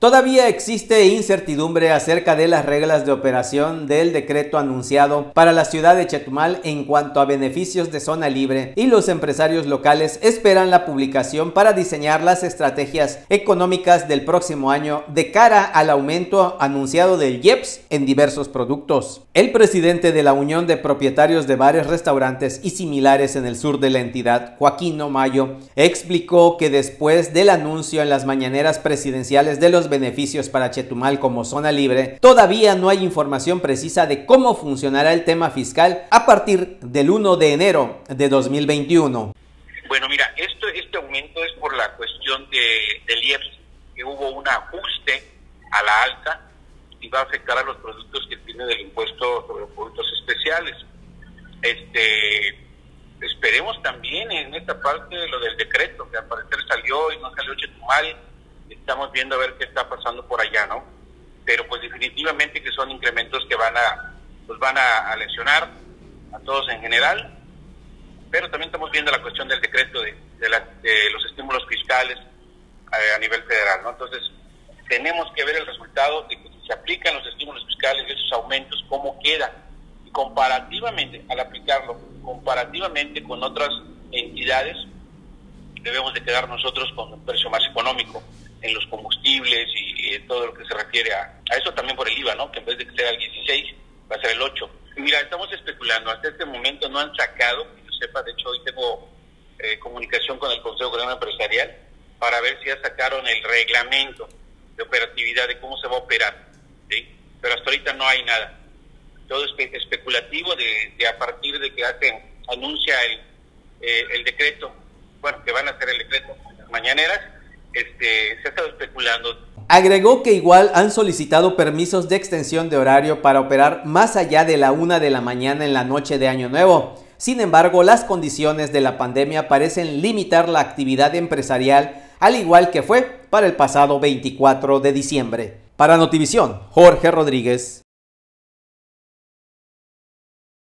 Todavía existe incertidumbre acerca de las reglas de operación del decreto anunciado para la ciudad de Chetumal en cuanto a beneficios de zona libre, y los empresarios locales esperan la publicación para diseñar las estrategias económicas del próximo año de cara al aumento anunciado del IEPS en diversos productos. El presidente de la Unión de Propietarios de Bares, Restaurantes y Similares en el sur de la entidad, Joaquín Mayo, explicó que después del anuncio en las mañaneras presidenciales de los beneficios para Chetumal como zona libre, todavía no hay información precisa de cómo funcionará el tema fiscal a partir del 1 de enero de 2021. Bueno, mira, este aumento es por la cuestión del IEPS, que hubo un ajuste a la alza y va a afectar a los productos que tienen el impuesto sobre productos especiales. Esperemos también en esta parte de lo del decreto, que al parecer salió y no salió Chetumal. Estamos viendo a ver qué está pasando por allá, ¿no? Pero pues definitivamente que son incrementos que van a lesionar a todos en general, pero también estamos viendo la cuestión del decreto de los estímulos fiscales a nivel federal, ¿no? Entonces, tenemos que ver el resultado de que si se aplican los estímulos fiscales y esos aumentos, cómo queda. Y comparativamente, al aplicarlo, comparativamente con otras entidades, debemos de quedar nosotros con un precio más económico en los combustibles y todo lo que se refiere a eso, también por el IVA, ¿no? Que en vez de que sea el 16, va a ser el 8. Mira, estamos especulando, hasta este momento no han sacado, que yo sepa, de hecho hoy tengo comunicación con el Consejo Coordinador Empresarial para ver si ya sacaron el reglamento de operatividad de cómo se va a operar, ¿sí? Pero hasta ahorita no hay nada. Todo es especulativo de a partir de que anuncia el decreto, bueno, que van a hacer el decreto en las mañaneras. Se ha estado especulando. Agregó que igual han solicitado permisos de extensión de horario para operar más allá de la 1 de la mañana en la noche de Año Nuevo. Sin embargo, las condiciones de la pandemia parecen limitar la actividad empresarial, al igual que fue para el pasado 24 de diciembre. Para Notivisión, Jorge Rodríguez.